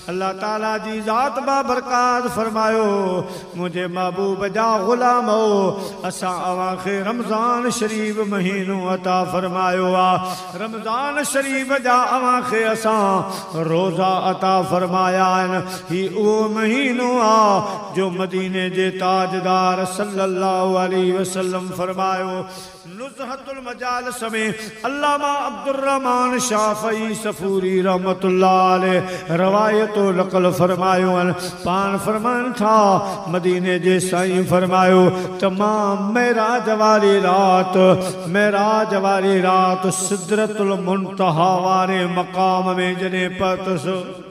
अल्लाह ताला जी ज़ात बाबरकात फरमायो मुझे महबूब जा गुलाम हो असा अवाखे रमज़ान शरीफ महीनो अता फरमायो आ रमज़ान शरीफ जा अवाखे असा रोज़ा अता फरमाया ही वो महीनो आ जो मदीने जे ताजदार सल्लल्लाहु अलैहि वसल्लम फरमायो नुज़हतुल मजालिस में अल्लामा अब्दुर्रहमान शाफ़ई सफूरी रहमतुल्लाह अलैह रवायतो नक़ल फरमायो पान फरमान था मदीने जे साईं फरमायो तमाम मेराज वाली रात सिदरतुल मुंतहा वारे मकाम में जने पतस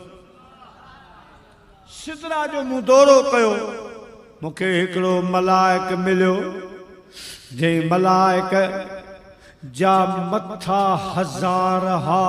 सिदरा जो मुँह दौरो कयो मुखे हिकिड़ो मलाइक मिलियो जे मलाइक जा मथा 1000 हा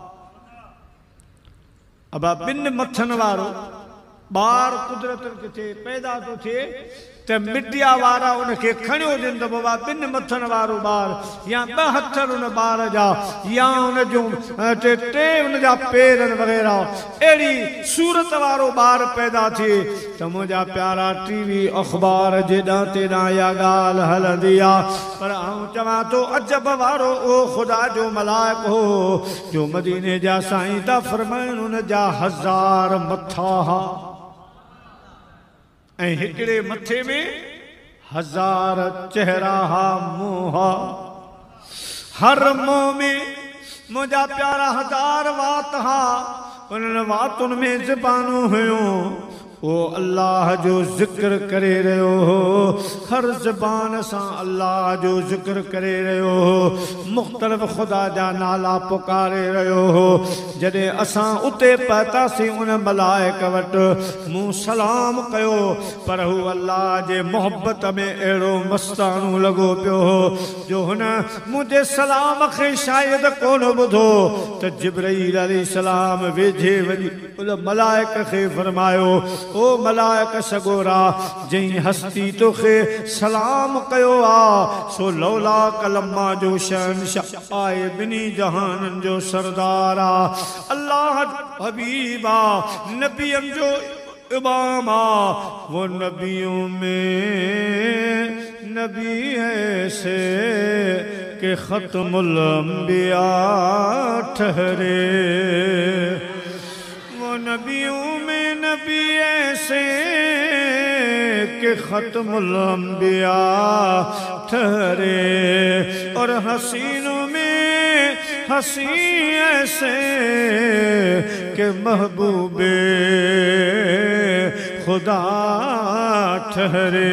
अब बिन मथन वारो बार कुदरत के पैदा तो थे ते मिडिया वारा उनके खणियो जिन तो बाबा बिन मथन वारो बार या 2 हथ उन बार जा या उन जो टे उन जा पेरन वगैरह एड़ी सूरत वारो बार पैदा थे तो मुझा प्यारा टीवी अखबार जेडा तेडा या गाल हलंदी आ पर आऊं चवा तो अजब वारो ओ खुदा जो मलाइक हो जो मदीने जा साईं ता फरमान उन जा 1000 मथा हा ऐं हिकिड़े मथे में 1000 चेहरा हा मुंह हा हर मुंह में मुझा प्यारा 1000 वात हा उन वातुन में ज़बानू हुयो ओ अल्लाह जो जिक्र करे रहो हो हर ज़बान सा अल्लाह जो जिक्र करे रहो हो मुख्तलिफ खुदा जा नाला पुकारे रहो हो जडे असा उते पहुतासी उन मलाइक वट मुँह सलाम कयो पर हू अल्लाह जे मोहब्बत में एड़ो मस्तानू लगो पियो हो जो हुन मुझे सलाम खे शायद कोन बुधो तो जिब्राईल अलैहिस्सलाम वेझे वञी उन मलाइक खे फरमायो ओ मलाइक सगोरा जई हस्ती तोखे सलाम कयो आ सो लौला कलमा जो शहंशाह आए बिनी जहानन जो सरदार आ अल्लाह हबीबा नबियन जो इमाम आ वो नबियों में नबी ऐसे के खत्मुल अंबिया ठहरे वो नबियों में नबी ऐसे के खत्मुल अंबिया ठहरे और हसीनों में हसी ऐसे के महबूबे खुदा ठहरे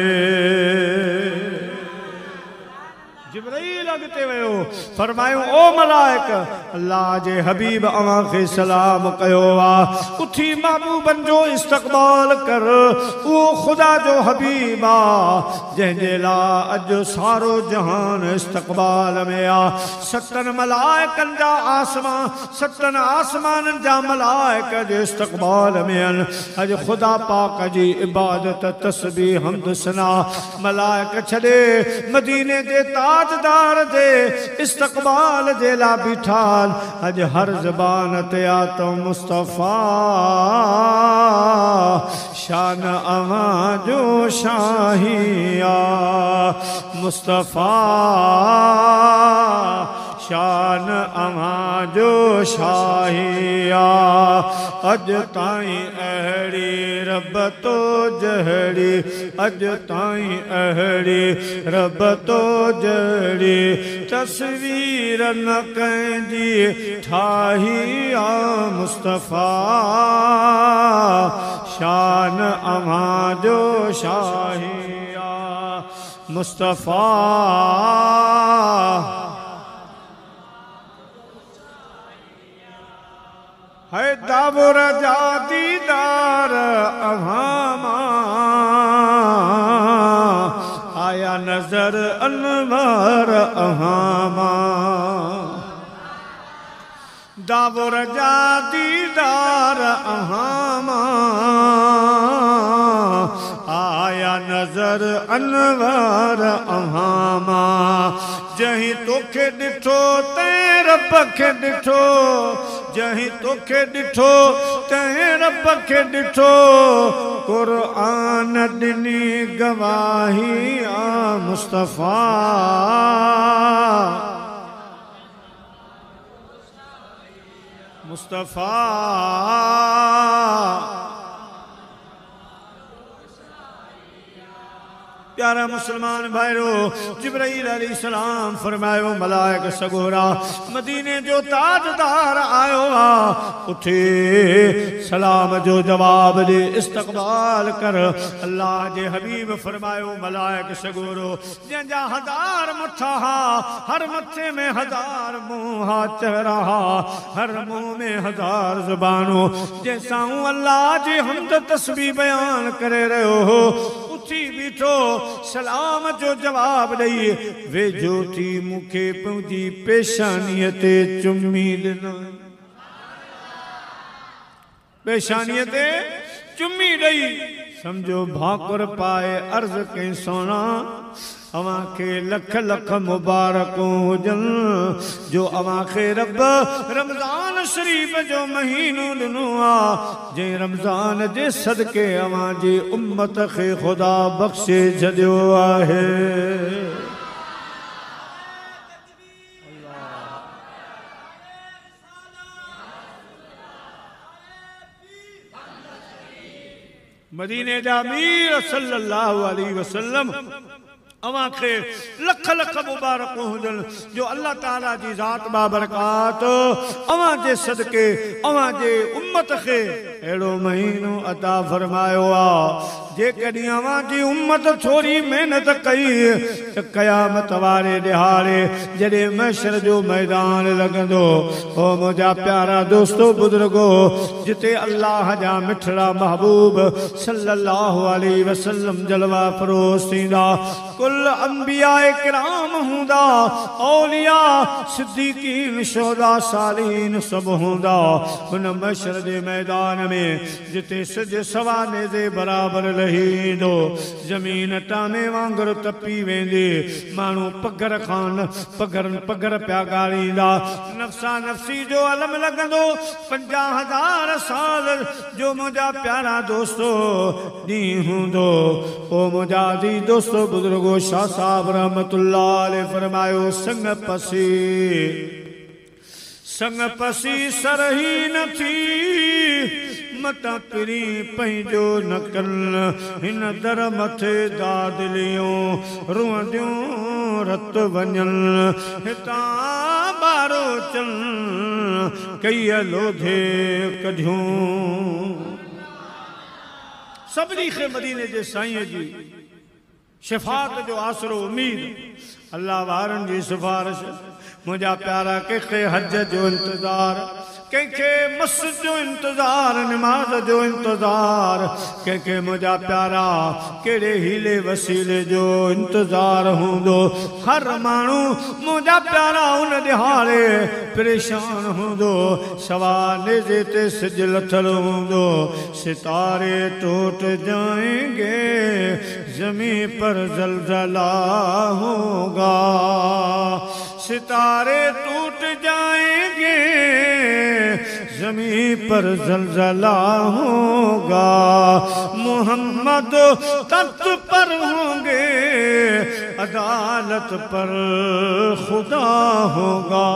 जिब्राईल अगते वयो फरमायो ओ मलाइक अल्लाह जे हबीब अवां खे सलाम कयो आ उठी महबूबन जो इस्तकबाल कर वो खुदा जो हबीब आ जंहिंजे ला अज सारो जहान इस्तकबाल में आ 7 मलाइकन जा आसमान 7 आसमानन जा मलाइक जे इस्तकबाल में आन अज खुदा पाक जी इबादत तस्बीह हमद सना मलाइक छड़े मदीने जे ताजदार जे इस्तकबाल जे ला बिठाल अज हर ज़बान ते आ तो मुस्तफ़ा शान अवां जो शाहिया मुस्तफ़ा शान अवां जो शाहिया अज ताई अहड़ी रब तो जहड़ी अज ताई अहड़ी रब तो जड़ी तस्वीर न कंहिंजी ठाही आ मुस्तफ़ा शान अवां जो शाहिया मुस्तफ़ा है दाबुर जा दीदार अवामा आया नजर अनवर अवामा दाबुर जा दीदार अवामा आया नजर अनवर अवामा जहीं तोखे ॾिठो ते रब खे ॾिठो जहीं तोखे ॾिठो तैं रब खे ॾिठो क़ुरान ॾिनी गवाही आ मुस्तफ़ा मुस्तफ़ा प्यारा मुसलमान भाइरो जिब्राइल अलैहिस्सलाम फरमायो मलाइक सगोरा मदीने जो ताजदार आयो आ उठे सलाम जो जवाब दे इस्तकबाल कर अल्लाह जे हबीब फरमायो मलाइक सगोरो जंहिंजा हजार मथा हा हर मथे में हजार मुंह चेहरा हा हर मुंह में हजार ज़ुबानों जैसां अल्लाह जे हमद तस्बीह बयान करे रहियो हो उठी बीठो सलाम जो जवाब ॾई वेझो थी मूंखे पंहिंजी पेशानीअ ते चुमी ॾिनो पेशानीअ ते चुमी ॾई समझो भाकुर पाए अर्ज़ कई सोना अवां खे लख लख मुबारकूं हुजनि जो अवां खे रब रमज़ान शरीफ़ जो महीनो ॾिनो आहे जंहिं रमज़ान जे सदके अवां जी उम्मत खे ख़ुदा बख़्शे छॾियो आहे मदीने जा मीर सल्लल्लाहु अलैहि वसल्लम अवां खे लख लख मुबारकूं हुजनि जो अल्लाह ताला जी ज़ात बाबरकात अवां जे सदके अवां जे उम्मत खे अहिड़ो महीनो अता फरमायो आहे जेकॾहिं अवां जी उम्मत थोरी मेहनत कई त क़यामत वारे ॾिहाड़े जॾहिं महशर जो मैदान लॻंदो ओ मुंहिंजा प्यारा दोस्तो बुज़ुर्गो जिते अल्लाह जा मिठड़ा महबूब सल्लल्लाहु अलैहि वसल्लम जलवा फरोज़ थींदा कुल अंबिया किराम हूंदा औलिया सिद्दीकीन शोहदा सालीन सब हूंदा हुन महशर जे मैदान में जिते सिज सवाने जे बराबर लहींदो ज़मीन टामे वांगुरु तपी वेंदी माण्हू पगर खान पगर पिया ॻाड़ींदा नफ़्सा नफ़्सी जो अलम लॻंदो 50,000 साल जो मुंहिंजा प्यारा दोस्तो ॾींहुं हूंदो ओ मुंहिंजा अज़ीज़ दोस्तो बुज़ुर्गो शाह साहब रहमतुल्लाह अलैहि फरमायो संग पसी सरही न थी मत पिरी पंहिंजो न कनि हिन दर मथे दादलियूं रुअंदियूं रत वञनि हितां ॿारो चनि कई लोधे कढियूं सभिनी खे मदीने जे साईं जी शफ़ात जो आसरो उम्मीद अल्लाह वारनि जी सिफारिश मुंहिंजा प्यारा कंहिंखे हज जो इंतज़ार कंहिंखे मस्जिद जो इंतज़ार नमाज जो इंतज़ार कंहिंखे मुंहिंजा प्यारा कहिड़े हीले वसीले जो इंतज़ार हूंदो हर माण्हू मुंहिंजा प्यारा उन ॾिहाड़े परेशान हूंदो सवाने जे ते सिज लथल हूंदो सितारे टूट जाएंगे ज़मीं पर ज़लज़ला होगा सितारे टूट जाएंगे ज़मीं पर ज़लज़ला होगा मोहम्मद तख्त पर होंगे अदालत पर खुदा होगा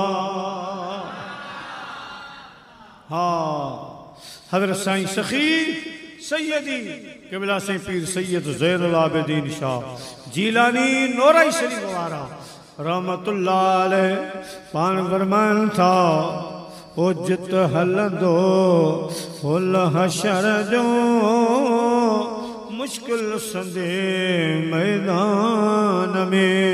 हाँ हज़रत साईं सखी सैयदी क़िबला साईं पीर सैयद ज़ैनुल आबिदीन शाह जीलानी नूराई शरीफ वारा रहमतुल्लाह अलैह पान फरमाइनि था ओ जित हलंदो हुल हशर जो मुश्किल संदे मैदान में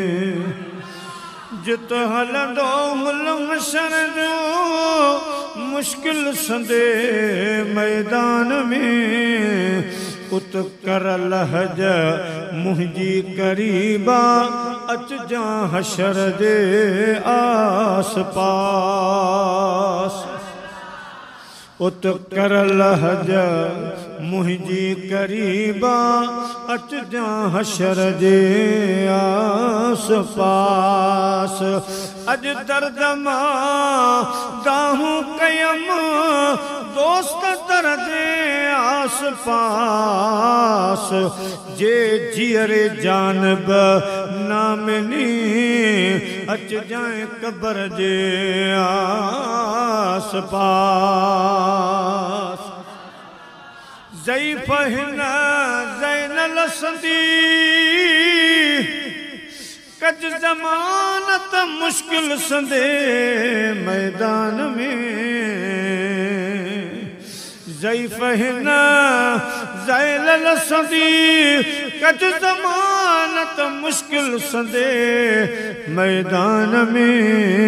जित हलंदो हुल हशर जो मुश्किल संदे मैदान में उत कर लहज मुंहिंजी करीबा अच जा हशर जे आस पास उत कर लहज मुंहिंजी करीबा अच जा हशर जे आस पास अज दर्द मां दाहूं कयम दोस्त दर जे आस पास जे जियरे जानब नामनी अच जाए कबर जे आस पास ज़ईफ़ हिन ज़ैनल संदी कज ज़मानत मुश्किल संदे मैदान में ज़ईफ़ हिन ज़ैनल संदी कज ज़मानत मुश्किल संदे मैदान में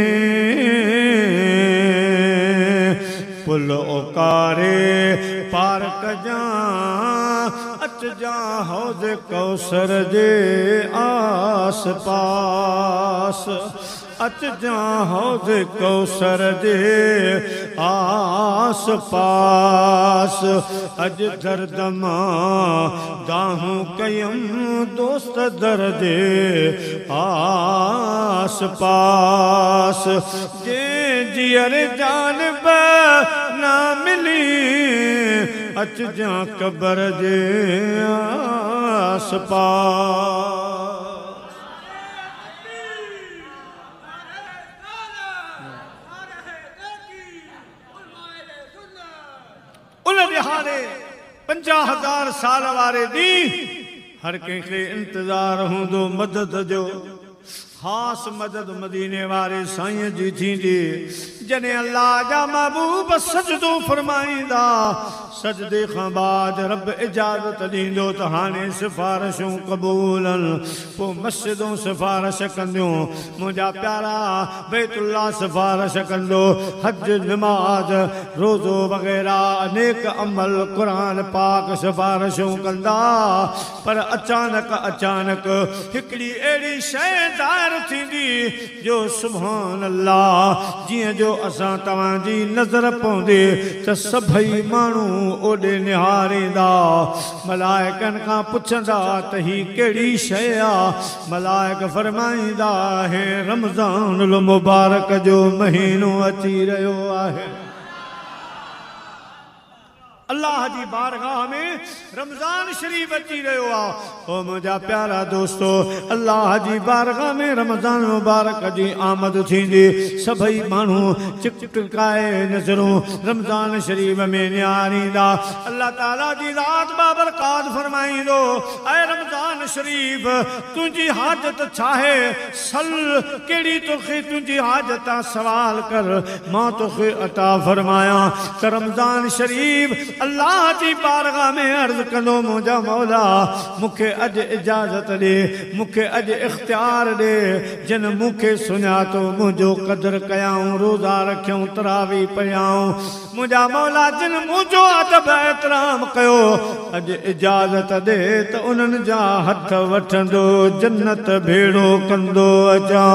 पुल ओकारे पार कजा अच जा हौज़ कौसर जे आस पास अच जा हौज़ कौसर जे आस पास अज दर्द मां दाहूं कयम दोस्त दर जे आस पास जे जियर जानब ना मिली अच जा कबर जे आस पास उन दिहाड़े 50,000 साल वारे दी हर कंहिंखे इंतज़ार हूंदो मदद जो ख़ास मदद मदीने वारे साईं जी थींदी जने अल्लाह जा महबूब सजदो फरमाईंदा सजदे खां बाद रब इजाज़त ॾींदो त हाणे सिफ़ारिशूं क़बूलन पोइ मस्जिदूं सिफ़ारिश कंदियूं मुंहिंजा प्यारा बैतुल्ला सिफ़ारिश कंदो हज नमाज रोज़ो वग़ैरह अनेक अमल क़ुरान पाक सिफ़ारिशूं कंदा पर अचानक हिकिड़ी अहिड़ी शइ ज़ाहिर थींदी जो सुभान अल्लाह जीअं जो असां तव्हांजी नज़र पवंदी त सभई माण्हू ओॾे निहारींदा मलाइकनि खां पुछंदा त ही कहिड़ी शइ आहे मलाइक फरमाईंदा आहे रमज़ान मुबारक जो महीनो अची रहियो आहे अल्लाह जी बारगाह में रमज़ान शरीफ अची रहियो आहे ओ मुंहिंजा प्यारा दोस्तो अल्लाह जी बारगाह में रमज़ान मुबारक जी आमद थींदी सभई माण्हू चिकचिकाए नज़रूं रमज़ान शरीफ में निहारींदा अल्लाह ताला जी ज़ात बाबरकात फरमाईंदो ऐ रमज़ान शरीफ तुंहिंजी हाजत छा आहे सल कहिड़ी तोखे तुंहिंजी हाजत आहे सवाल कर मां तोखे अता फरमायां त रमज़ान शरीफ अल्लाह जी बारगाह में अर्ज़ कंदो मुंहिंजा मौला मूंखे अॼु इजाज़त ॾे मूंखे अॼु इख़्तियार ॾे जिन मूंखे सुञातो मुंहिंजो क़दुरु कयाऊं रोज़ा रखियूं तरावी पढ़ियाऊं मुंहिंजा मौला जिन मुंहिंजो अदब एतिराम कयो अॼु इजाज़त ॾे त उन्हनि जा हथ वठंदो जन्नत भेड़ो कंदो अचां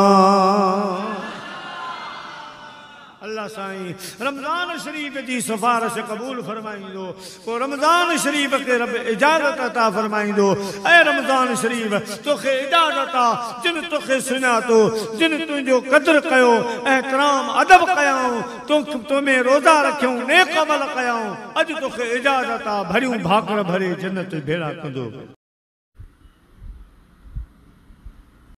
अल्लाह साईं रमज़ान शरीफ जी सिफारिश क़बूल फरमाईंदो पोइ रमज़ान शरीफ खे रब इजाज़त अता फरमाईंदो ऐ रमज़ान शरीफ तोखे इजाज़त आहे जिन तोखे सुञातो जिन तुंहिंजो क़दुरु कयो एहतराम अदब कयाऊं तो में रोज़ा रखियूं नेक अमल कयाऊं अॼु तोखे इजाज़त आहे भरियूं भाकुर भरे जन्नत भेड़ा कंदो